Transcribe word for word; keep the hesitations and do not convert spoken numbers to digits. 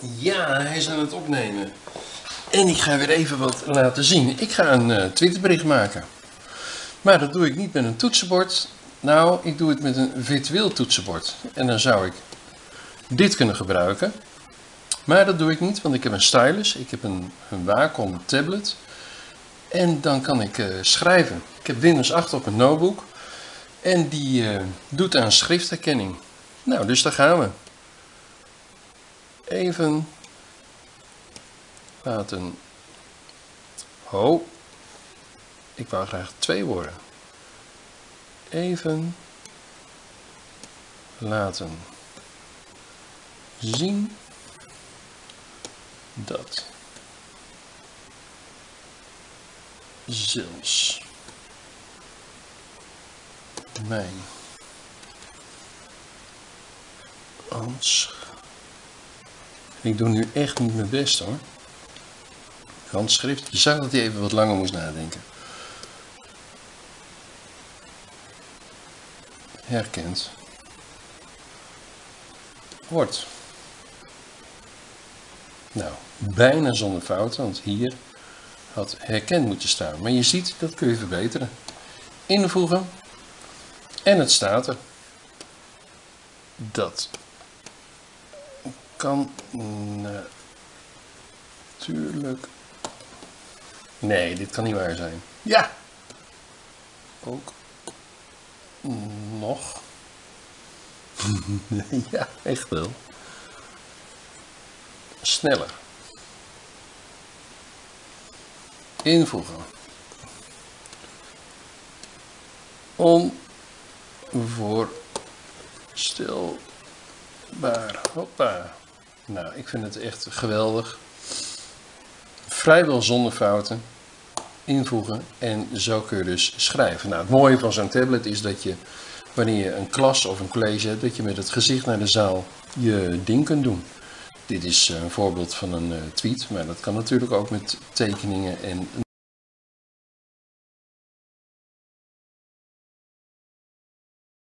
Ja, hij is aan het opnemen. En ik ga weer even wat laten zien. Ik ga een uh, Twitterbericht maken. Maar dat doe ik niet met een toetsenbord. Nou, ik doe het met een virtueel toetsenbord. En dan zou ik dit kunnen gebruiken. Maar dat doe ik niet, want ik heb een stylus. Ik heb een, een Wacom tablet. En dan kan ik uh, schrijven. Ik heb Windows acht op een notebook. En die uh, doet aan schriftherkenning. Nou, dus daar gaan we. Even laten. Ho. Ik wou graag twee woorden. Even laten zien dat zelfs mijn handschrift. Ik doe nu echt niet mijn best hoor. Handschrift. Je zag dat hij even wat langer moest nadenken. Herkend wordt. Nou, bijna zonder fouten, want hier had herkend moeten staan. Maar je ziet, dat kun je verbeteren. Invoegen. En het staat er. Dat kan natuurlijk. Nee, dit kan niet waar zijn. Ja. Ook nog. Ja, echt wel. Sneller. Invoegen. Onvoorstelbaar. Hoppa. Nou, ik vind het echt geweldig. Vrijwel zonder fouten. Invoegen en zo kun je dus schrijven. Nou, het mooie van zo'n tablet is dat je, wanneer je een klas of een college hebt, dat je met het gezicht naar de zaal je ding kunt doen. Dit is een voorbeeld van een tweet, maar dat kan natuurlijk ook met tekeningen en